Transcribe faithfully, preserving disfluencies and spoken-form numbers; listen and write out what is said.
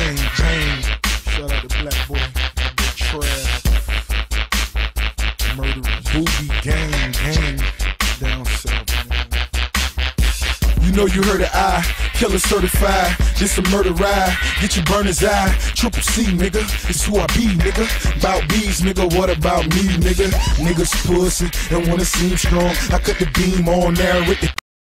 gang, gang. Shout out to Black Boy, Trav, Murderers, Boogie gang, gang, down south, man. You know you heard of I, killer certified, this a murder ride, get your burner's eye, triple C, nigga, it's who I be, nigga, about bees, nigga, what about me, nigga, niggas pussy and wanna seem strong, I cut the beam on there with the